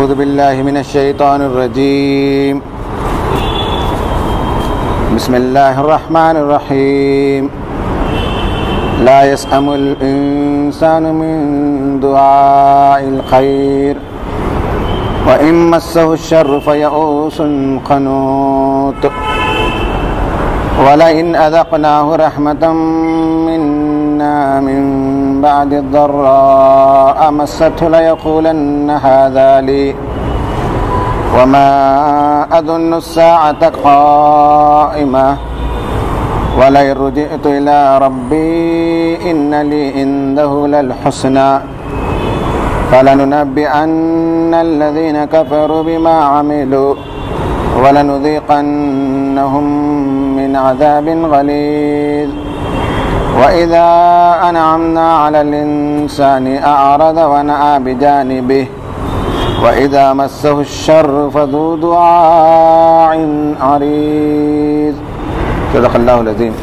أعوذ بالله من الشيطان الرجيم. بسم الله الرحمن الرحيم. لا يسأم الإنسان من دعاء الخير وإن مسه الشر فيئوس قنوط. ولئن أذقناه رحمة منا من بعد الضراء مسته ليقولن هذا لي وما أظن الساعة قائمة ولئن رجعت إلى ربي إن لي عنده للحسنى فلننبئن الذين كفروا بما عملوا ولنذيقنهم من عذاب غليظ. وإذا أنعمنا على الإنسان أعرض ونأى بجانبه وإذا مسه الشر فذو دعاء عريض. صدق اللہ العظیم.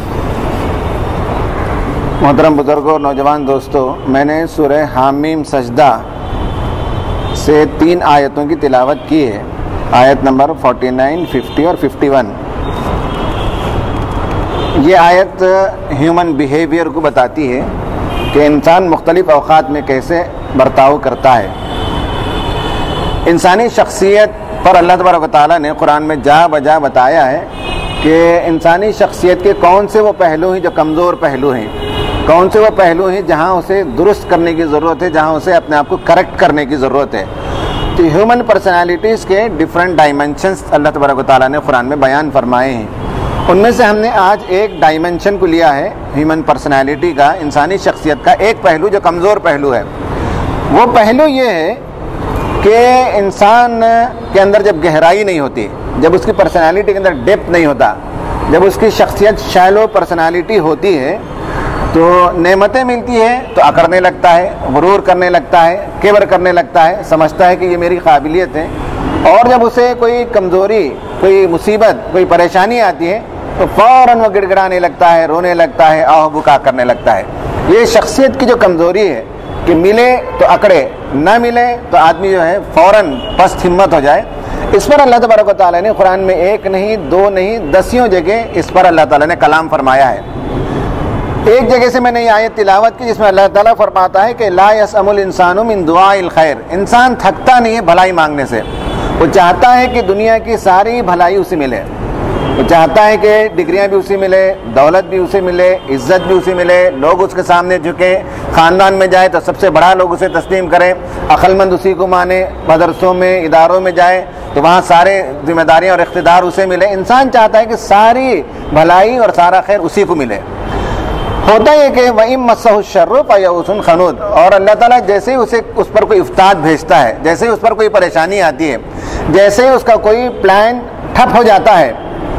محترم بزرگوں اور نوجوان دوستوں، میں نے سورہ حامیم سجدہ سے 3 آیتوں کی تلاوت کی ہے، آیت نمبر 49، 50 اور 51. یہ آیت ہیومن بیہیویئر کو بتاتی ہے کہ انسان مختلف اوقات میں کیسے برتاؤ کرتا ہے. انسانی شخصیت پر اللہ تبارک و تعالیٰ نے قرآن میں جا بجا بتایا ہے کہ انسانی شخصیت کے کون سے وہ پہلو ہیں جو کمزور پہلو ہیں، کون سے وہ پہلو ہیں جہاں اسے درست کرنے کی ضرورت ہے، جہاں اسے اپنے آپ کو کریکٹ کرنے کی ضرورت ہے. تو ہیومن پرسنالٹیز کے ڈیفرنٹ ڈائمنشنز اللہ تبارک و تعالیٰ نے قرآن میں بیان فرمائے ہیں. ان میں سے ہم نے آج ایک ڈائمنشن کو لیا ہے ہیومن پرسنالٹی کا، انسانی شخصیت کا ایک پہلو جو کمزور پہلو ہے. وہ پہلو یہ ہے کہ انسان کے اندر جب گہرائی نہیں ہوتی، جب اس کی پرسنالٹی کے اندر ڈیپتھ نہیں ہوتا، جب اس کی شخصیت شیلو پرسنالٹی ہوتی ہے تو نعمتیں ملتی ہیں تو اکڑنے لگتا ہے، غرور کرنے لگتا ہے، کبر کرنے لگتا ہے، سمجھتا ہے کہ یہ میری قابلیت ہے. اور جب اسے کوئی کمزوری، کوئی مصیبت، کوئی پریشانی آتی ہے تو فوراً وہ گڑ گڑانے لگتا ہے، رونے لگتا ہے، آہ بکا کرنے لگتا ہے. یہ شخصیت کی جو کمزوری ہے کہ ملے تو اکڑے، نہ ملے تو آدمی جو ہے فوراً پست ہمت ہو جائے. اس پر اللہ تبارک و تعالیٰ نے قرآن میں 1 نہیں 2 نہیں 10 جگہ اس پر اللہ تعالیٰ نے کلام فرمایا ہے. ایک جگہ سے میں نے یہ آیت تلاوت کی جس میں اللہ تعالیٰ فرماتا ہے کہ لا یسأم الانسان من دعاء الخیر. انسان تھکتا نہیں ہے بھلائی مانگنے سے. وہ چاہتا ہے کہ دنیا کی ساری بھلائی اسے ملے. وہ چاہتا ہے کہ ڈگریاں بھی اسے ملے، دولت بھی اسے ملے، عزت بھی اسے ملے، لوگ اس کے سامنے جھکے، خاندان میں جائے تو سب سے بڑا لوگ اسے تسلیم کریں، عقل مند اسی کو مانے، مدرسوں میں اداروں میں جائے تو وہاں سارے ذمہ داریاں اور اقتدار اسے ملے. انسان چاہتا ہے کہ ساری بھلائی اور سارا خیر اسی کو ملے. ہوتا ہے کہ وَإِن مَسَّهُ الشَّرُّ فَيَئُوسٌ قَنُوطٌ. اور اللہ تعالیٰ جیسے ہی اس پر کوئی افتاد بھیجتا ہے، جیسے ہی اس پر کوئی پریشانی آتی ہے، جیسے ہی اس کا کوئی پلان ٹھپ ہو جاتا ہے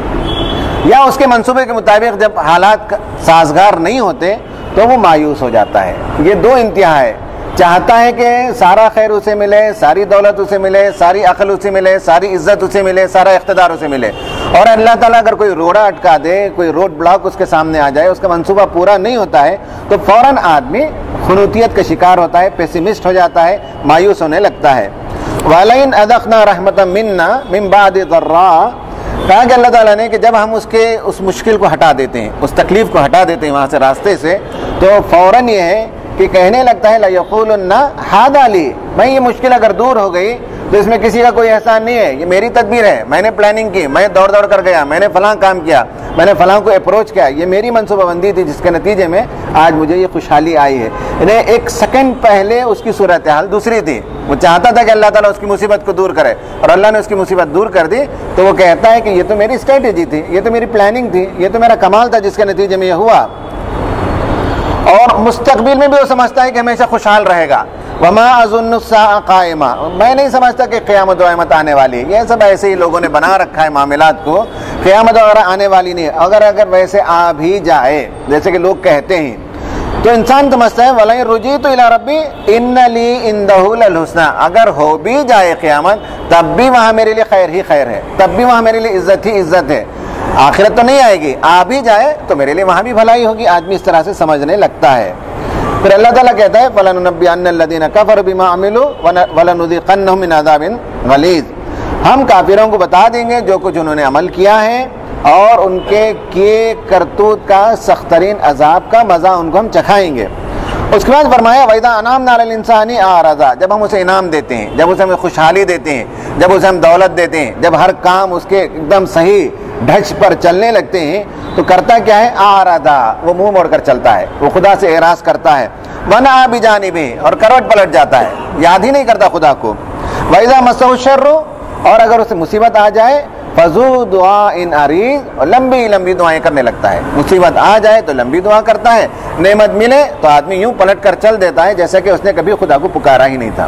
یا اس کے منصوبے کے مطابق جب حالات سازگار نہیں ہوتے تو وہ مایوس ہو جاتا ہے. یہ 2 انتہا ہے. چاہتا ہے کہ سارا خیر اسے ملے، ساری دولت اسے ملے، ساری عقل اسے ملے، ساری عزت اسے ملے، سارا اقتدار اسے ملے. اور اللہ تعالیٰ اگر کوئی روڑا اٹکا دے، کوئی روڈ بلاک اس کے سامنے آ جائے، اس کا منصوبہ پورا نہیں ہوتا ہے تو فوراً آدمی خنوطیت کا شکار ہوتا ہے، پیسیمسٹ ہو جاتا ہے، مایوس ہونے لگتا ہے. وَلَئِنْ أَذَقْنَا رَحْمَةً مِنَّا مِنْ بَعْدِ ضَرَّاءٍ. کہا کہ اللہ تعالیٰ نے کہ جب ہم اس مشکل کو ہٹا دیتے ہیں، اس تکلیف کو ہٹا دیتے ہیں وہاں سے راستے سے، تو فوراً یہ ہے کہ کہنے لگتا ہے لَيَقُولُنَّ هَذَا لِي. بھائی یہ مشکل اگر دور ہو گئی تو اس میں کسی کا کوئی احسان نہیں ہے، یہ میری تدبیر ہے، میں نے پلاننگ کی، میں دوڑ کر گیا، میں نے فلاں کام کیا، میں نے فلاں کو اپروچ کیا، یہ میری منصوبہ بندی تھی جس کے نتیجے میں آج مجھے یہ خوشحالی آئی ہے. یعنی 1 سیکنڈ پہلے اس کی صورتحال دوسری تھی. وہ چاہتا تھا کہ اللہ تعالیٰ اس کی مصیبت کو دور کرے اور اللہ نے اس کی مصیبت دور کر دی تو وہ کہتا ہے کہ یہ تو میری اسٹریٹجی تھی، یہ تو میری پلاننگ تھی، یہ تو میرا کمال تھا جس کے نتیجے میں یہ ہوا. اور مستقبل میں بھی وہ سمجھتا ہے کہ ہمیشہ خوشحال رہے گا. وما اظن الساعة قائمہ. میں نہیں سمجھتا کہ قیامت وقیامت آنے والی ہے. یہ سب ایسے ہی لوگوں نے بنا رکھا ہے معاملات کو، قیامت وغیرہ آنے والی نہیں ہے. اگر ویسے آ بھی جائے جیسے کہ لوگ کہتے ہیں تو انسان سمجھتا ہے وَلَئِن رُجِعْتُ إِلَىٰ رَبِّي إِنَّ لِي عِندَهُ لَلْحُسْنَىٰ. اگر ہو بھی جائے قیامت تب بھی وہاں میرے لیے خیر ہی خیر ہے، تب بھی وہاں میرے لیے عزت ہی عزت ہے. آخرت تو نہیں آئے گی، آ بھی جائے تو میرے لیے وہاں بھی بھلائی ہوگی. آدمی اس طرح سے سمجھنے لگتا ہے. پھر اللہ تعالیٰ کہتا ہے فَلَنُنَبِّئَنَّ الَّذِينَ كَفَرُوا بِمَا عَمِلُوا وَلَنُذِيقَنَّهُم مِّنْ عَذَابٍ غَلِيظٍ، ہم کافروں کو بتا دیں گے جو کچھ انہوں نے عمل کیا ہے، اور ان کے کیے کرتوت کا سخت ترین عذاب کا مزہ ان کو ہم چکھائیں گے۔ اس کے بعد فرمایا وَإِذَا أَنْعَمْنَا عَلَى الْإِنسَانِ أَعْرَضَ، جب ہم اسے انعام دیتے ہیں، جب اسے ہم خوشحالی دیتے ہیں، جب اسے ہم دولت دیتے ہیں، جب ہر کام اس کے ایک دم صحیح ڈھچ پر چلنے لگتے ہیں تو کرتا کیا ہے؟ أَعْرَضَ، وہ منہ موڑ کر چلتا ہے، وہ خدا سے اعراض کرتا ہے، وَنَأَى بِجَانِبِهِ، اور کروٹ پلٹ جاتا ہے، یاد ہی نہیں کرتا خدا کو۔ وَإِذَا مَسَّهُ الشَّرُّ، اور اگر اسے مصیبت آ جائے، فَذُو دُعَاءٍ عَرِيضٍ، اور لمبی لمبی دعائیں کرنے لگتا ہے، مصیبت آ جائے تو لمبی دعا کرتا ہے، نعمت ملے تو آدمی یوں پلٹ کر چل دیتا ہے جیسا کہ اس نے کبھی خدا کو پکارا ہی نہیں تھا۔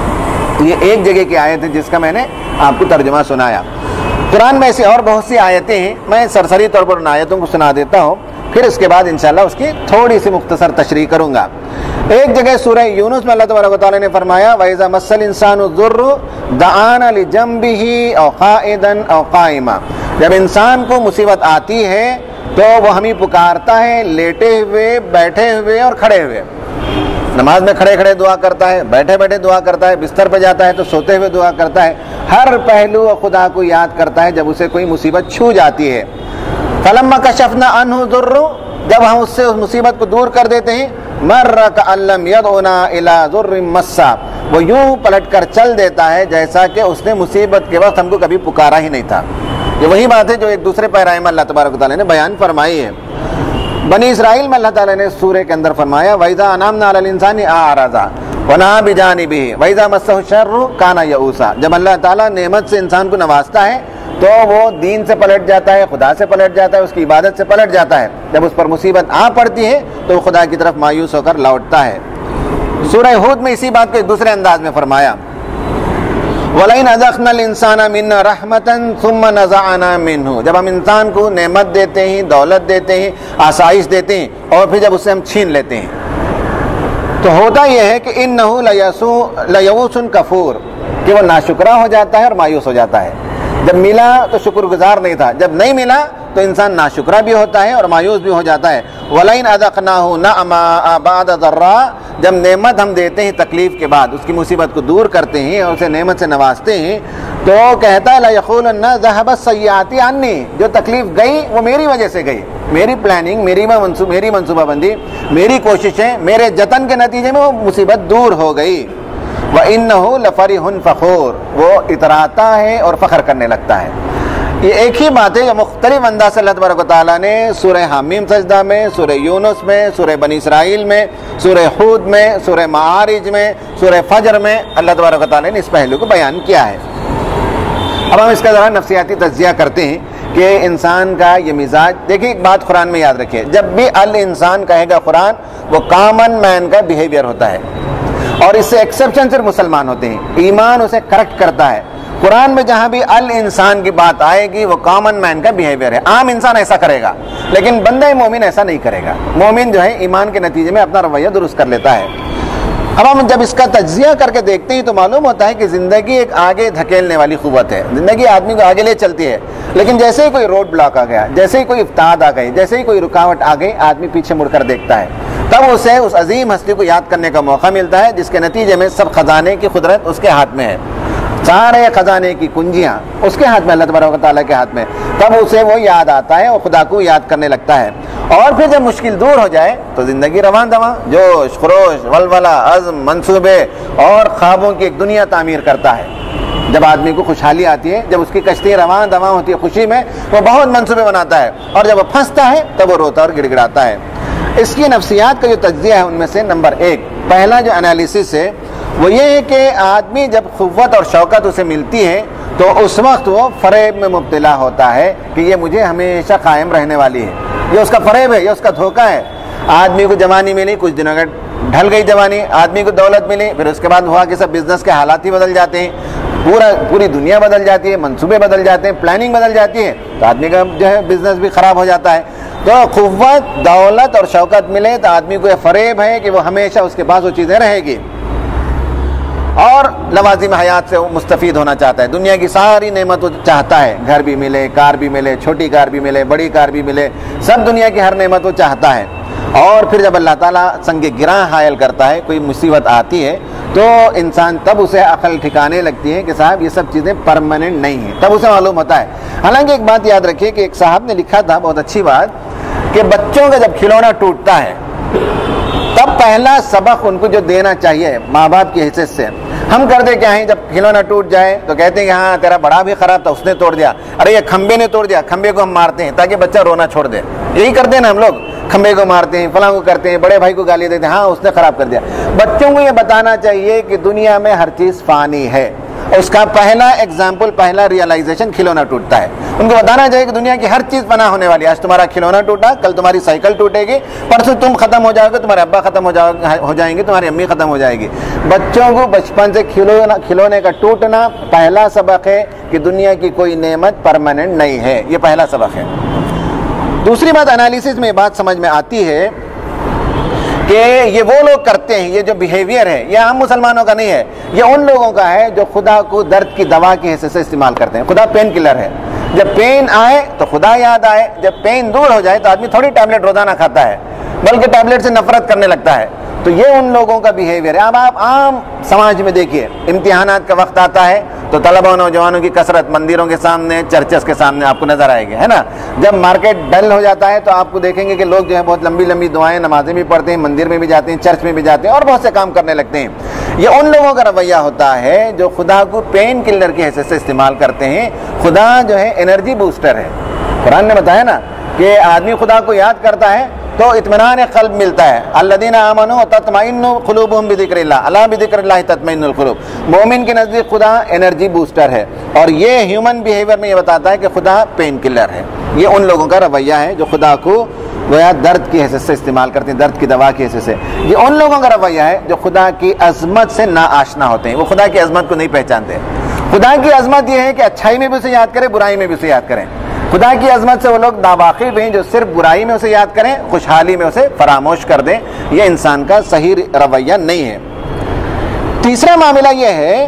یہ ایک جگہ کی آیت ہے جس کا میں نے آپ کو ترجمہ سنایا۔ قرآن میں ایسی اور بہت سی آیتیں ہیں، میں سرسری طور پر ان آیتوں کو سنا دیتا ہوں، پھر اس کے بعد انشاءاللہ اس کی تھوڑی سی مختصر تشریح کروں گا۔ ایک جگہ سورہ یونس میں اللہ تبارک و تعالیٰ نے فرمایا وَإِذَا مَسَّ الْإِنسَانُ الضُّرُّ دَعَانَ لِجَنبِهِ أَوْ قَاعِدًا أَوْ قَائِمًا، جب انسان کو مصیبت آتی ہے تو وہ ہمیں پکارتا ہے لیٹے ہوئے، بیٹھے ہوئے اور کھڑے ہوئے۔ نماز میں کھڑے کھڑے دعا کرتا ہے، بیٹھے بیٹھے دعا کرتا ہے، بستر پہ جاتا ہے تو سوتے ہوئے دعا کرتا ہے، ہر پہلو خدا کو یاد کرتا ہے جب اسے کوئی مصیبت چھو جاتی ہے۔ فَلَمَّا كَشَفْنَا عَنْهُ ضُرُّ، جب ہم اس سے اس مصیبت کو دور کر دیتے ہیں، مَرَّ كَأَن لَّمْ يَدْعُنَا إِلَىٰ ضُرٍّ مَّسَّهُ، وہ یوں پلٹ کر چل دیتا ہے جیسا کہ اس نے مصیبت کے وقت ہم کو کبھی پکارا ہی نہیں تھا۔ یہ وہی بات ہے جو ایک دوسرے پیرائے میں اللہ تبارک و تعالیٰ نے بیان فرمائی ہے۔ بنی اسرائیل میں اللہ تعالیٰ نے سورہ کے اندر فرمایا وَإِذَا أَنْعَمْنَا عَلَى الْإِنسَانِ أَعْرَضَ وَنَأَى بِجَانِبِهِ وَإِذَا مَسَّهُ الشَّرُّ كَانَ يَئُوسًا، جب اللہ تعالیٰ نعمت سے انسان کو نوازتا ہے تو وہ دین سے پلٹ جاتا ہے، خدا سے پلٹ جاتا ہے، اس کی عبادت سے پلٹ جاتا ہے، جب اس پر مصیبت آ پڑتی ہے تو وہ خدا کی طرف مایوس ہو کر لوٹتا ہے۔ سورہ ہود میں اسی بات کو ایک دوسرے انداز میں فرمایا وَلَئِنْ أَذَقْنَا الْإِنسَانَ مِنَّا رَحْمَةً ثُمَّ نَزَعْنَا مِنْهُ، جب ہم انسان کو نعمت دیتے ہیں، دولت دیتے ہیں، آسائش دیتے ہیں، اور پھر جب اسے ہم چھین لیتے ہیں تو ہوتا یہ ہے کہ إِنَّهُ لَيَئُوسٌ كَفُورٌ، کہ وہ ناشکرا ہو جاتا ہے اور مایوس ہو جاتا ہے۔ جب ملا تو شکر گزار نہیں تھا، جب نہیں ملا تو انسان ناشکرا بھی ہوتا ہے اور مایوس بھی ہو جاتا ہے۔ وَلَئِنْ أَذَقْنَاهُ نَعْمًا بَعْدَ ضَرًّا، جب نعمت ہم دیتے ہیں تکلیف کے بعد، اس کی مصیبت کو دور کرتے ہیں اور اسے نعمت سے نوازتے ہیں، تو کہتا ہے لَيَقُولُنَّ ذَهَبَ السَّيِّئَاتُ عَنِّي، جو تکلیف گئی وہ میری وجہ سے گئی، میری پلاننگ، میری منصوبہ بندی، میری کوششیں، میرے جتن کے نتیجے میں وہ مصیبت دور ہو گئی۔ وَإِنَّهُ لَفَرِحٌ فَخُورٌ، وہ اتراتا ہے اور فخر کرنے لگتا ہے۔ یہ ایک ہی بات ہے جو مختلف انداز سے اللہ تبارک و تعالیٰ نے سورہ حامیم سجدہ میں، سورہ یونس میں، سورہ بنی اسرائیل میں، سورہ ہود میں، سورہ معارج میں، سورہ فجر میں اللہ تبارک و تعالیٰ نے اس پہلو کو بیان کیا ہے۔ اب ہم اس کا ذرا نفسیاتی تجزیہ کرتے ہیں کہ انسان کا یہ مزاج، دیکھیں ایک بات قرآن میں یاد رکھیں، جب بھی الانسان کہے گا قرآن، وہ کامن مین کا بیہیویئر ہوتا ہے، اور اس سے ایکسیپشن صرف مسلمان ہوتے ہیں، ایمان اسے کریکٹ کرتا ہے۔ قرآن میں جہاں بھی الانسان کی بات آئے گی وہ کامن مین کا بیہیویئر ہے، عام انسان ایسا کرے گا، لیکن بندہ مومن ایسا نہیں کرے گا۔ مومن جو ہے ایمان کے نتیجے میں اپنا رویہ درست کر لیتا ہے۔ اب ہم جب اس کا تجزیہ کر کے دیکھتے ہیں تو معلوم ہوتا ہے کہ زندگی ایک آگے دھکیلنے والی قوت ہے، زندگی آدمی کو آگے لے چلتی ہے، لیکن جیسے ہی کوئی روڈ بلاک آ گیا، جیسے ہی کوئی افتاد آ گئی، جیسے ہی کوئی رکاوٹ آ گئی، آدمی پیچھے مڑ کر دیکھتا ہے، تب اسے اس عظیم ہستی کو یاد کرنے کا موقع ملتا ہے جس کے نتیجے میں سب خزانے کی قدرت اس کے ہاتھ میں ہے، سارے خزانے کی کنجیاں اس کے ہاتھ میں، اللہ تبارک و تعالیٰ کے ہاتھ میں، تب اسے وہ یاد آتا ہے اور خدا کو یاد کرنے لگتا ہے۔ اور پھر جب مشکل دور ہو جائے تو زندگی رواں دواں، جوش خروش، ولولہ، عزم، منصوبے اور خوابوں کی ایک دنیا تعمیر کرتا ہے۔ جب آدمی کو خوشحالی آتی ہے، جب اس کی کشتی رواں دواں ہوتی ہے خوشی میں، وہ بہت منصوبے بناتا ہے، اور جب وہ پھنستا ہے تب وہ روتا اور گڑ گڑاتا ہے۔ اس کی نفسیات کا جو تجزیہ ہے ان میں سے نمبر 1 پہلا جو انالیسس ہے وہ یہ ہے کہ آدمی جب قوت اور شوکت اسے ملتی ہے تو اس وقت وہ فریب میں مبتلا ہوتا ہے کہ یہ مجھے ہمیشہ قائم رہنے والی ہے، یہ اس کا فریب ہے، یہ اس کا دھوکہ ہے۔ آدمی کو جوانی ملی، کچھ دنوں کا ڈھل گئی جوانی، آدمی کو دولت ملی، پھر اس کے بعد ہوا کہ سب بزنس کے حالات ہی بدل جاتے ہیں، پوری دنیا بدل جاتی ہے، منصوبے بدل جاتے ہیں، پلاننگ بدل جاتی ہے، تو آدمی کا جو ہے بزنس بھی خراب ہو جاتا ہے۔ تو قوت، دولت اور شوکت ملے تو آدمی کو یہ فریب ہے کہ وہ ہمیشہ اس کے پاس وہ چیزیں رہے گی، اور لوازم حیات سے وہ مستفید ہونا چاہتا ہے، دنیا کی ساری نعمت وہ چاہتا ہے، گھر بھی ملے، کار بھی ملے، چھوٹی کار بھی ملے، بڑی کار بھی ملے، سب دنیا کی ہر نعمت وہ چاہتا ہے۔ اور پھر جب اللہ تعالیٰ سنگ گراں حائل کرتا ہے، کوئی مصیبت آتی ہے، تو انسان تب اسے عقل ٹھکانے لگتی ہے کہ صاحب یہ سب چیزیں پرماننٹ نہیں ہیں، تب اسے معلوم ہوتا ہے۔ حالانکہ ایک بات یاد رکھیے کہ ایک صاحب نے لکھا تھا بہت اچھی بات، کہ بچوں کا جب کھلونا ٹوٹتا ہے تب پہلا سبق ان کو جو دینا چاہیے ماں باپ کی حیثیت سے، ہم کرتے کیا ہیں جب کھلونا ٹوٹ جائے تو کہتے ہیں کہ ہاں تیرا بڑا بھی خراب تھا، اس نے توڑ دیا، ارے یہ کھمبے نے توڑ دیا، کھمبے کو ہم مارتے ہیں تاکہ بچہ رونا چھوڑ دے، یہی کرتے ہیں نا ہم لوگ، کھمبے کو مارتے ہیں، فلاں کو کرتے ہیں، بڑے بھائی کو گالی دیتے ہیں، ہاں اس نے خراب کر دیا۔ بچوں کو یہ بتانا چاہیے کہ دنیا میں ہر چیز فانی ہے، اس کا پہلا ایگزامپل، پہلا ریئلائزیشن کھلونا ٹوٹتا ہے۔ ان کو بتانا چاہیے کہ دنیا کی ہر چیز فنا ہونے والی ہے، آج تمہارا کھلونا ٹوٹا، کل تمہاری سائیکل ٹوٹے گی، پرسوں تم ختم ہو جاؤ گے، تمہارے ابا ختم ہو جائیں گے، تمہاری امی ختم ہو جائے گی۔ بچوں کو بچپن سے کھلونے کا ٹوٹنا پہلا سبق ہے کہ دنیا کی کوئی نعمت پرماننٹ نہیں ہے، یہ پہلا سبق ہے۔ دوسری بات انالیسس میں یہ بات سمجھ میں آتی ہے کہ یہ وہ لوگ کرتے ہیں، یہ جو بیہیویئر ہے یہ عام مسلمانوں کا نہیں ہے، یہ ان لوگوں کا ہے جو خدا کو درد کی دوا کی حیثیت سے استعمال کرتے ہیں۔ خدا پین کلر ہے، جب پین آئے تو خدا یاد آئے، جب پین دور ہو جائے تو آدمی تھوڑی ٹیبلٹ روزانہ کھاتا ہے بلکہ ٹیبلٹ سے نفرت کرنے لگتا ہے۔ تو یہ ان لوگوں کا بیہیویئر ہے۔ اب آپ عام سماج میں دیکھیے، امتحانات کا وقت آتا ہے تو طلبہ و نوجوانوں کی کثرت مندروں کے سامنے، چرچز کے سامنے آپ کو نظر آئے گی، ہے نا۔ جب مارکیٹ ڈل ہو جاتا ہے تو آپ کو دیکھیں گے کہ لوگ جو ہے بہت لمبی لمبی دعائیں، نمازیں بھی پڑھتے ہیں، مندر میں بھی جاتے ہیں، چرچ میں بھی جاتے ہیں اور بہت سے کام کرنے لگتے ہیں۔ یہ ان لوگوں کا رویہ ہوتا ہے جو خدا کو پین کلر کی حیثیت سے استعمال کرتے ہیں۔ خدا جو ہے انرجی بوسٹر ہے۔ قرآن نے بتایا نا کہ آدمی خدا کو یاد کرتا ہے تو اطمینان قلب ملتا ہے۔ الذین آمنوا تطمئن قلوبهم بذکر اللہ، الا بذکر اللہ تطمئن القلوب۔ مومن کے نزدیک خدا انرجی بوسٹر ہے، اور یہ ہیومن بیہیویئر میں یہ بتاتا ہے کہ خدا پین کلر ہے۔ یہ ان لوگوں کا رویہ ہے جو خدا کو گویا درد کی حیثیت سے استعمال کرتے ہیں، درد کی دوا کی حیثیت سے۔ یہ ان لوگوں کا رویہ ہے جو خدا کی عظمت سے ناآشنا ہوتے ہیں، وہ خدا کی عظمت کو نہیں پہچانتے۔ خدا کی عظمت یہ ہے کہ اچھائی میں بھی اسے یاد کریں، برائی میں بھی اسے یاد کریں۔ خدا کی عظمت سے وہ لوگ ناواقف ہیں جو صرف برائی میں اسے یاد کریں، خوشحالی میں اسے فراموش کر دیں۔ یہ انسان کا صحیح رویہ نہیں ہے۔ تیسرا معاملہ یہ ہے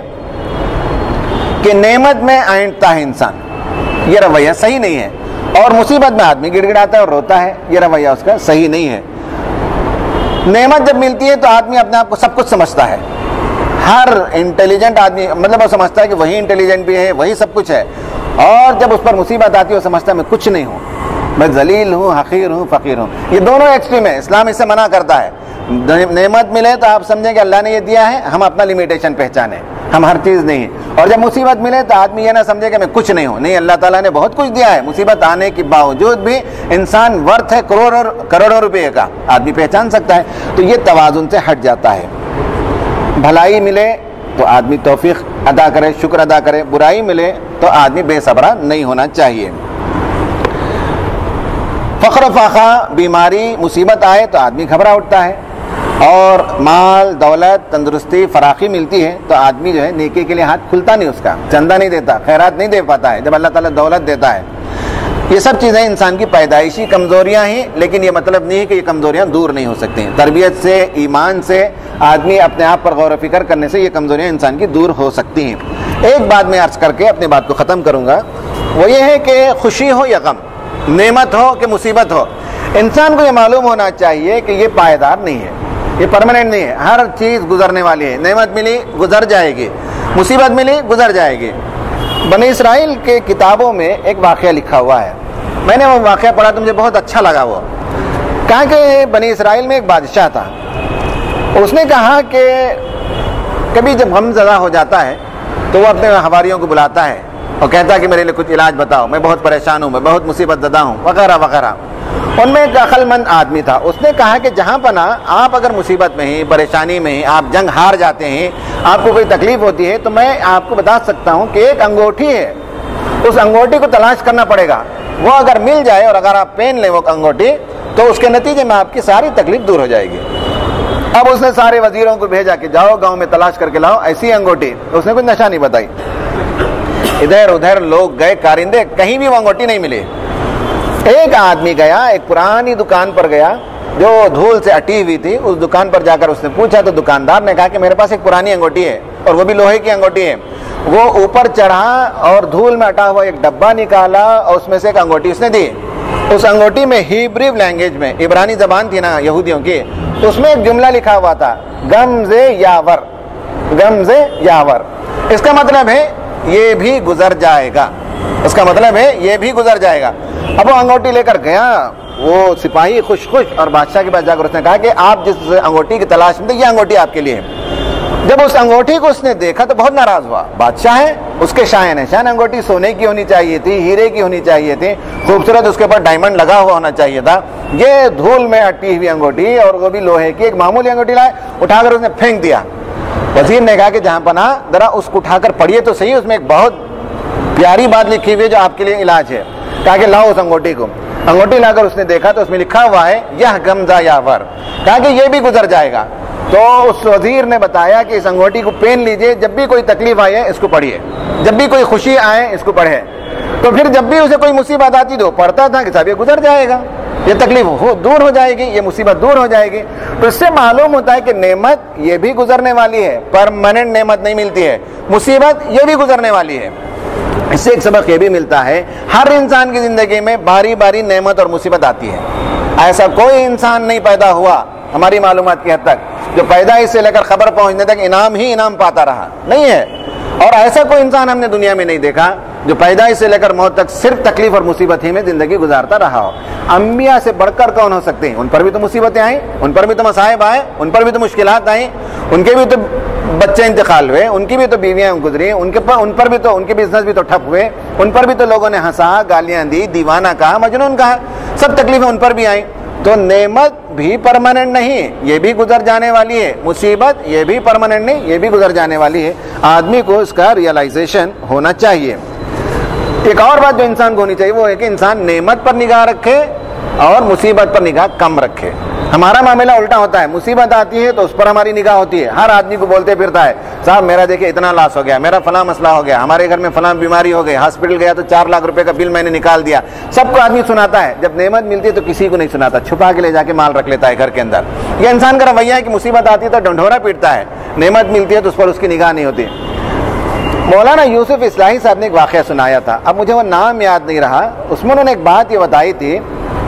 کہ نعمت میں آئندتا ہے انسان، یہ رویہ صحیح نہیں ہے، اور مصیبت میں آدمی گڑ گڑاتا ہے اور روتا ہے، یہ رویہ اس کا صحیح نہیں ہے۔ نعمت جب ملتی ہے تو آدمی اپنے آپ کو سب کچھ سمجھتا ہے، ہر انٹیلیجنٹ آدمی مطلب وہ سمجھتا ہے کہ وہی انٹیلیجنٹ بھی ہے، وہی سب کچھ ہے، اور جب اس پر مصیبت آتی ہے وہ سمجھتا ہے میں کچھ نہیں ہوں، میں ذلیل ہوں، حقیر ہوں، فقیر ہوں۔ یہ دونوں ایکسٹریم ہے، اسلام اس سے منع کرتا ہے۔ نعمت ملے تو آپ سمجھیں کہ اللہ نے یہ دیا ہے، ہم اپنا لمیٹیشن پہچانیں، ہم ہر چیز نہیں ہیں، اور جب مصیبت ملے تو آدمی یہ نہ سمجھے کہ میں کچھ نہیں ہوں، نہیں، اللہ تعالیٰ نے بہت کچھ دیا ہے۔ مصیبت آنے کے باوجود بھی انسان ورتھ ہے کروڑوں روپے کا، آدمی پہچان سکتا ہے۔ تو یہ توازن سے ہٹ جاتا ہے۔ بھلائی ملے تو آدمی توفیق ادا کرے، شکر ادا کرے، برائی ملے تو آدمی بے صبرا نہیں ہونا چاہیے۔ فقر و فاقہ، بیماری، مصیبت آئے تو آدمی گھبرا اٹھتا ہے، اور مال، دولت، تندرستی، فراخی ملتی ہے تو آدمی جو ہے نیکی کے لیے ہاتھ کھلتا نہیں، اس کا چندہ نہیں دیتا، خیرات نہیں دے پاتا ہے جب اللہ تعالیٰ دولت دیتا ہے۔ یہ سب چیزیں انسان کی پیدائشی کمزوریاں ہیں، لیکن یہ مطلب نہیں ہے کہ یہ کمزوریاں دور نہیں ہو سکتی ہیں۔ تربیت سے، ایمان سے، آدمی اپنے آپ پر غور و فکر کرنے سے یہ کمزوریاں انسان کی دور ہو سکتی ہیں۔ ایک بات میں عرض کر کے اپنی بات کو ختم کروں گا، وہ یہ ہے کہ خوشی ہو یا غم، نعمت ہو کہ مصیبت ہو، انسان کو یہ معلوم ہونا چاہیے کہ یہ پائیدار نہیں ہے، یہ پرماننٹ نہیں ہے، ہر چیز گزرنے والی ہے۔ نعمت ملی گزر جائے گی، مصیبت ملی گزر جائے گی۔ بنی اسرائیل کے کتابوں میں ایک واقعہ لکھا ہوا ہے، میں نے وہ واقعہ پڑھا تو مجھے بہت اچھا لگا۔ وہ کہا کہ بنی اسرائیل میں ایک بادشاہ تھا، اس نے کہا کہ کبھی جب غم زدہ ہو جاتا ہے تو وہ اپنے حواریوں کو بلاتا ہے اور کہتا ہے کہ میرے لیے کچھ علاج بتاؤ، میں بہت پریشان ہوں، میں بہت مصیبت زدہ ہوں، وغیرہ وغیرہ۔ ان میں ایک عقل مند آدمی تھا، اس نے کہا کہ جہاں پناہ آپ اگر مصیبت میں ہیں، پریشانی میں ہیں، آپ جنگ ہار جاتے ہیں، آپ کو کوئی تکلیف ہوتی ہے، تو میں آپ کو بتا سکتا ہوں کہ ایک انگوٹھی ہے، اس انگوٹھی کو تلاش کرنا پڑے گا، وہ اگر مل جائے اور اگر آپ پہن لیں وہ انگوٹھی تو اس کے نتیجے میں آپ کی ساری تکلیف دور ہو جائے گی۔ اب اس نے سارے وزیروں کو بھیجا کہ جاؤ گاؤں میں تلاش کر کے لاؤ ایسی انگوٹھی، اس نے کوئی نشانی بتائی، ادھر ادھر لوگ گئے کارندے، کہیں بھی وہ انگوٹھی نہیں ملی۔ ایک آدمی گیا، ایک پرانی دکان پر گیا جو دھول سے اٹی ہوئی تھی، اس دکان پر جا کر اس نے پوچھا تو دکاندار نے کہا کہ میرے پاس ایک پرانی انگوٹھی ہے، اور وہ بھی لوہے کی انگوٹھی ہے۔ وہ اوپر چڑھا اور دھول میں اٹا ہوا ایک ڈبہ نکالا اور اس میں سے ایک انگوٹھی اس نے دی، اس انگوٹی میں ہیبریو لینگویج میں، عبرانی زبان تھی نا یہودیوں کی، اس میں ایک جملہ لکھا ہوا تھا گمز یاور، گمز یاور. اس کا مطلب ہے یہ بھی گزر جائے گا، اس کا مطلب ہے یہ بھی گزر جائے گا. اب وہ انگوٹی لے کر گیا، وہ سپاہی خوش اور بادشاہ کے پاس جا کر اس نے کہا کہ آپ جس انگوٹی کی تلاش میں تھے، یہ انگوٹی آپ کے لیے ہے. جب اس انگوٹھی کو اس نے دیکھا تو بہت ناراض ہوا. بادشاہ ہے، اس کے شائن ہے، شائن انگوٹھی سونے کی ہونی چاہیے تھی، ہیرے کی ہونی چاہیے تھی، خوبصورت اس کے اوپر ڈائمنڈ لگا ہوا ہونا چاہیے تھا. یہ دھول میں اٹی ہوئی انگوٹھی، اور وہ بھی لوہے کی، ایک معمولی انگوٹھی لائے، اٹھا کر اس نے پھینک دیا. وزیر نے کہا کہ جہاں پناہ ذرا اس کو اٹھا کر پڑھیے تو صحیح، اس میں ایک بہت پیاری بات لکھی ہوئی ہے جو آپ کے لیے علاج ہے. کہا کہ لاؤ اس انگوٹھی کو. انگوٹھی لا کر اس نے دیکھا تو اس میں لکھا ہوا ہے یہ گمزہ یاور. کہا کہ یہ بھی گزر جائے گا. تو اس وزیر نے بتایا کہ اس انگوٹھی کو پہن لیجئے، جب بھی کوئی تکلیف آئے اس کو پڑھیے، جب بھی کوئی خوشی آئے اس کو پڑھے. تو پھر جب بھی اسے کوئی مصیبت آتی تو پڑھتا تھا کہ صاحب یہ گزر جائے گا، یہ تکلیف دور ہو جائے گی، یہ مصیبت دور ہو جائے گی. تو اس سے معلوم ہوتا ہے کہ نعمت یہ بھی گزرنے والی ہے، پرماننٹ نعمت نہیں ملتی ہے. مصیبت یہ بھی گزرنے والی ہے. اس سے ایک سبق یہ بھی ملتا ہے ہر انسان کی زندگی میں باری باری نعمت اور مصیبت آتی ہے. ایسا کوئی انسان نہیں پیدا ہوا ہماری معلومات کی حد تک جو پیدائش سے لے کر خبر پہنچنے تک انعام ہی انعام پاتا رہا، نہیں ہے. اور ایسا کوئی انسان ہم نے دنیا میں نہیں دیکھا جو پیدائش سے لے کر موت تک صرف تکلیف اور مصیبت ہی میں زندگی گزارتا رہا ہو. انبیاء سے بڑھ کر کون ہو سکتے ہیں؟ ان پر بھی تو مصیبتیں آئیں، ان پر بھی تو مصائب آئے، ان پر بھی تو مشکلات آئیں، ان کے بھی تو بچے انتقال ہوئے، ان کی بھی تو بیویاں گزری، ان پر بھی تو ان کے بزنس بھی تو ٹھپ ہوئے، ان پر بھی تو لوگوں نے ہنسا، گالیاں دی، دیوانہ کہا، مجنون کہا، سب تکلیفیں ان پر بھی آئیں. تو نعمت بھی پرماننٹ نہیں، یہ بھی گزر جانے والی ہے. مصیبت یہ بھی پرماننٹ نہیں، یہ بھی گزر جانے والی ہے. آدمی کو اس کا ریئلائزیشن ہونا چاہیے. ایک اور بات جو انسان کو ہونی چاہیے وہ ہے کہ انسان نعمت پر نگاہ رکھے اور مصیبت پر نگاہ کم رکھے. ہمارا معاملہ الٹا ہوتا ہے، مصیبت آتی ہے تو اس پر ہماری نگاہ ہوتی ہے. ہر آدمی کو بولتے پھرتا ہے صاحب میرا دیکھیں اتنا لاس ہو گیا، میرا فلاں مسئلہ ہو گیا، ہمارے گھر میں فلاں بیماری ہو گئی، ہاسپٹل گیا تو 4 لاکھ روپے کا بل میں نے نکال دیا. سب کو آدمی سناتا ہے. جب نعمت ملتی ہے تو کسی کو نہیں سناتا، چھپا کے لے جا کے مال رکھ لیتا ہے گھر کے اندر. یہ انسان کا رویہ ہے کہ مصیبت آتی ہے تو ڈنڈورا پیٹتا ہے، نعمت ملتی ہے تو اس پر اس کی نگاہ نہیں ہوتی. مولانا یوسف اصلاحی صاحب نے ایک واقعہ سنایا تھا، اب مجھے وہ نام یاد نہیں رہا. اس میں انہوں نے ایک بات یہ بتائی تھی،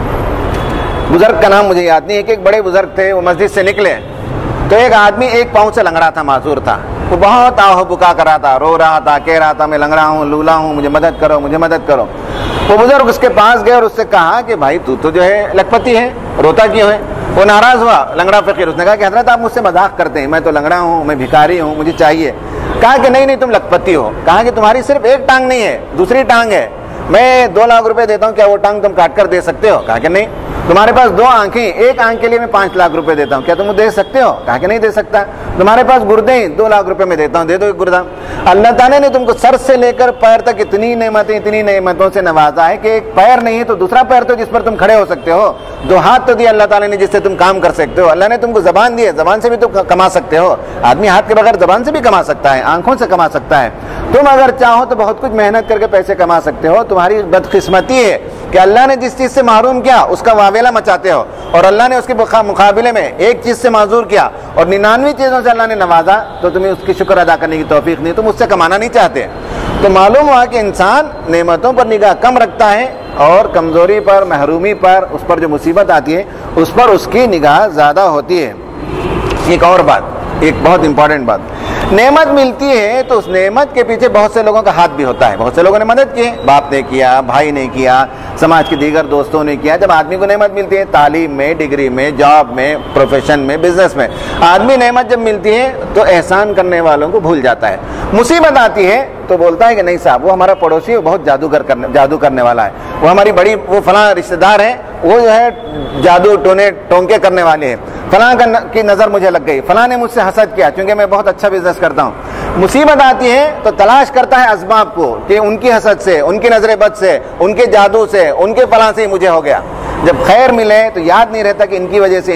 بزرگ کا نام مجھے یاد نہیں ہے، کہ ایک بڑے بزرگ تھے، وہ مسجد سے نکلے تو ایک آدمی ایک پاؤں سے لنگڑا تھا، معذور تھا. وہ بہت آہو بکا کر رہا تھا، رو رہا تھا، کہہ رہا تھا میں لنگڑا ہوں، لولا ہوں، مجھے مدد کرو، مجھے مدد کرو. وہ بزرگ اس کے پاس گئے اور اس سے کہا کہ بھائی تو جو ہے لکھپتی ہے، روتا کیوں ہے؟ وہ ناراض ہوا، لنگڑا فقیر. اس نے کہا کہ حضرت آپ مجھ سے مذاق کرتے ہیں، میں تو لنگڑا ہوں، میں بھکاری ہوں، مجھے چاہیے. کہا کہ نہیں تم لکھپتی ہو. کہا کہ تمہاری صرف ایک ٹانگ نہیں ہے، دوسری ٹانگ ہے، میں 2 لاکھ روپے دیتا ہوں، کیا وہ ٹانگ تم کاٹ کر دے سکتے ہو؟ کہا کہ نہیں. تمہارے پاس 2 آنکھیں، ایک آنکھ کے لیے میں 5 لاکھ روپے دیتا ہوں، کیا تم دے سکتے ہو؟ کہا کہ نہیں دے سکتا. تمہارے پاس گردے ہیں، 2 لاکھ روپے میں دیتا ہوں، دے دو ایک گردہ. اللہ تعالیٰ نے تم کو سر سے لے کر پیر تک اتنی نعمتوں سے نوازا ہے کہ ایک پیر نہیں ہے تو دوسرا پیر تو جس پر تم کھڑے ہو سکتے ہو، 2 ہاتھ تو دیا اللہ تعالیٰ نے جس سے تم کام کر سکتے ہو. اللہ نے تم کو زبان دی ہے، زبان سے بھی تو کما سکتے ہو. آدمی ہاتھ کے بغیر زبان سے بھی کما سکتا ہے، آنکھوں سے کما سکتا ہے. تم اگر چاہو تو بہت کچھ محنت کر کے پیسے کما سکتے ہو. تمہاری بدقسمتی ہے کہ اللہ نے جس چیز سے محروم کیا اس کا واویلا مچاتے ہو، اور اللہ نے اس کے مقابلے میں ایک چیز سے معذور کیا اور 99 چیزوں سے اللہ نے نوازا تو تمہیں اس کی شکر ادا کرنے کی توفیق نہیں، تم اس سے کمانا نہیں چاہتے. تو معلوم ہوا کہ انسان نعمتوں پر نگاہ کم رکھتا ہے اور کمزوری پر، محرومی پر، اس پر جو مصیبت آتی ہے اس پر اس کی نگاہ زیادہ ہوتی ہے. ایک اور بات، ایک بہت امپورٹنٹ بات، نعمت ملتی ہے تو اس نعمت کے پیچھے بہت سے لوگوں کا ہاتھ بھی ہوتا ہے. بہت سے لوگوں نے مدد کی، باپ نے کیا، بھائی نے کیا، سماج کے دیگر دوستوں نے کیا. جب آدمی کو نعمت ملتی ہے تعلیم میں، ڈگری میں، جاب میں، پروفیشن میں، بزنس میں، آدمی نعمت جب ملتی ہے تو احسان کرنے والوں کو بھول جاتا ہے. مصیبت آتی ہے تو بولتا ہے کہ نہیں صاحب وہ ہمارا پڑوسی ہے، بہت جادو کرنے والا ہے، وہ ہماری وہ فلاں رشتہ دار ہیں، وہ جو ہے جادو ٹونے ٹونکے کرنے والے ہیں، فلاں کی نظر مجھے لگ گئی، فلاں نے مجھ سے حسد کیا کیونکہ میں بہت اچھا بزنس کرتا ہوں. مصیبت آتی ہے تو تلاش کرتا ہے اسباب کو کہ ان کی حسد سے، ان کی نظر بد سے، ان کے جادو سے، ان کے فلاں سے ہی مجھے ہو گیا. جب خیر ملے تو یاد نہیں رہتا کہ ان کی وجہ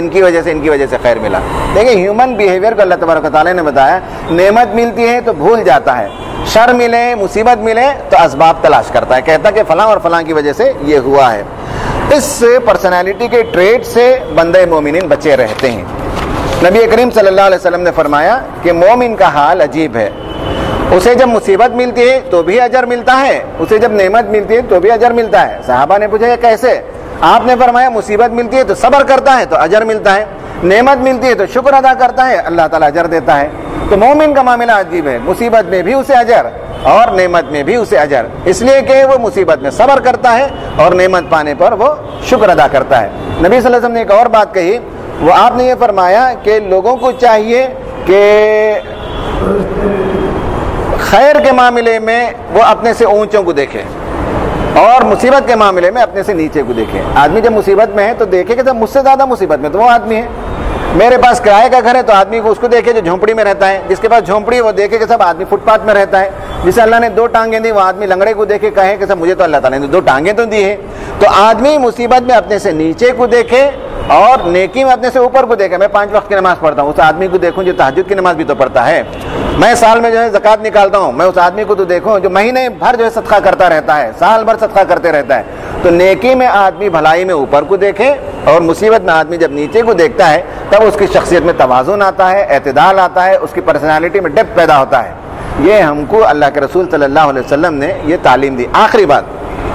سے خیر ملا. دیکھیں ہیومن بیہیویئر کو اللہ تبارک و تعالیٰ نے بتایا، نعمت ملتی ہے تو بھول جاتا ہے، شر ملے، مصیبت ملے تو اسباب تلاش کرتا ہے، کہتا کہ فلاں اور فلاں کی وجہ سے یہ ہوا ہے. اس پرسنالٹی کے ٹریٹ سے بندے مومنین بچے رہتے ہیں. نبی کریم صلی اللہ علیہ وسلم نے فرمایا کہ مومن کا حال عجیب ہے، اسے جب مصیبت ملتی ہے تو بھی اجر ملتا ہے، اسے جب نعمت ملتی ہے تو بھی اجر ملتا ہے. صحابہ نے پوچھا یہ کیسے؟ آپ نے فرمایا مصیبت ملتی ہے تو صبر کرتا ہے تو اجر ملتا ہے، نعمت ملتی ہے تو شکر ادا کرتا ہے، اللہ تعالیٰ اجر دیتا ہے۔ تو مومن کا معاملہ عجیب ہے، مصیبت میں بھی اسے اجر اور نعمت میں بھی اسے اجر، اس لیے کہ وہ مصیبت میں صبر کرتا ہے اور نعمت پانے پر وہ شکر ادا کرتا ہے۔ نبی صلی اللہ علیہ وسلم نے ایک اور بات کہی، وہ آپ نے یہ فرمایا کہ لوگوں کو چاہیے کہ خیر کے معاملے میں وہ اپنے سے اونچوں کو دیکھے اور مصیبت کے معاملے میں اپنے سے نیچے کو دیکھے۔ آدمی جب مصیبت میں ہے تو دیکھے کہ جب مجھ سے زیادہ مصیبت میں تو وہ آدمی ہے۔ میرے پاس کرائے کا گھر ہے تو آدمی کو اس کو دیکھے جو جھونپڑی میں رہتا ہے، جس کے پاس جھونپڑی وہ دیکھے کہ سب آدمی فٹ پاتھ میں رہتا ہے، جسے اللہ نے 2 ٹانگیں دی وہ آدمی لنگڑے کو دیکھے کہے کہ سب مجھے تو اللہ تعالیٰ نے 2 ٹانگیں تو دی ہے۔ تو آدمی مصیبت میں اپنے سے نیچے کو دیکھے اور نیکی میں اپنے سے اوپر کو دیکھے۔ میں 5 وقت کی نماز پڑھتا ہوں، اس آدمی کو دیکھوں جو تہجد کی نماز بھی تو پڑھتا ہے۔ میں سال میں جو ہے زکوٰۃ نکالتا ہوں، میں اس آدمی کو تو دیکھوں جو مہینے بھر جو ہے صدقہ کرتا رہتا ہے، سال بھر صدقہ کرتے رہتا ہے۔ تو نیکی میں آدمی بھلائی میں اوپر کو دیکھے اور مصیبت میں آدمی جب نیچے کو دیکھتا ہے تب اس کی شخصیت میں توازن آتا ہے، اعتدال آتا ہے، اس کی پرسنالٹی میں ڈیپتھ پیدا ہوتا ہے۔ یہ ہم کو اللہ کے رسول صلی اللہ علیہ وسلم نے یہ تعلیم دی۔ آخری بات،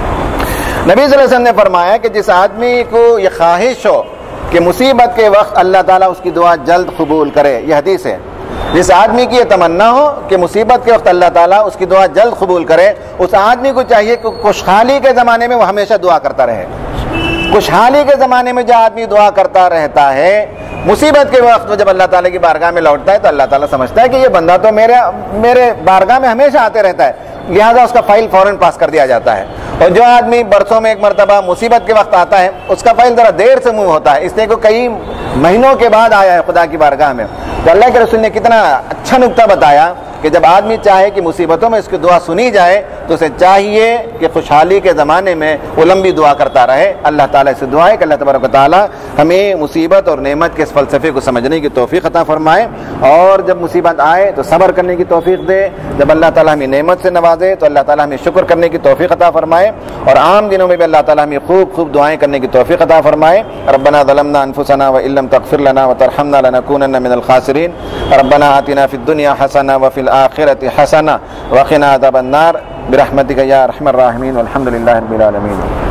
نبی صلی اللہ علیہ وسلم نے فرمایا کہ جس آدمی کو یہ خواہش ہو کہ مصیبت کے وقت اللہ تعالیٰ اس کی دعا جلد قبول کرے، یہ حدیث ہے، جس آدمی کی یہ تمنا ہو کہ مصیبت کے وقت اللہ تعالیٰ اس کی دعا جلد قبول کرے، اس آدمی کو چاہیے کہ خوشحالی کے زمانے میں وہ ہمیشہ دعا کرتا رہے۔ خوشحالی کے زمانے میں جو آدمی دعا کرتا رہتا ہے، مصیبت کے وقت جب اللہ تعالیٰ کی بارگاہ میں لوٹتا ہے تو اللہ تعالیٰ سمجھتا ہے کہ یہ بندہ تو میرے بارگاہ میں ہمیشہ آتے رہتا ہے، لہذا اس کا فائل فوراً پاس کر دیا جاتا ہے۔ اور جو آدمی برسوں میں ایک مرتبہ مصیبت کے وقت آتا ہے اس کا فائل ذرا دیر سے موو ہوتا ہے، اس لیے کہ کئی مہینوں کے بعد آیا ہے خدا کی بارگاہ میں۔ تو اللہ کے رسول نے کتنا اچھا نکتہ بتایا کہ جب آدمی چاہے کہ مصیبتوں میں اس کی دعا سنی جائے تو اسے چاہیے کہ خوشحالی کے زمانے میں وہ لمبی دعا کرتا رہے۔ اللہ تعالیٰ سے دعا ہے کہ اللہ تبارک و تعالیٰ ہمیں مصیبت اور نعمت کے اس فلسفے کو سمجھنے کی توفیق عطا فرمائے، اور جب مصیبت آئے تو صبر کرنے کی توفیق دے، جب اللہ تعالیٰ ہمیں نعمت سے نوازے تو اللہ تعالیٰ ہمیں شکر کرنے کی توفیق عطا فرمائے، اور عام دنوں میں بھی اللہ تعالیٰ ہمیں خوب خوب دعائیں کرنے کی توفیق عطا فرمائے۔ ربنا ظلمنا انفسنا وان لم تغفر لنا وترحمنا لنكونن من الخاسرین، ربنا آتنا فی الدنیا حسنہ وفی الآخرۃ حسنہ وقنا عذاب النار برحمتک یا ارحم الراحمین، والحمد للہ رب العالمین۔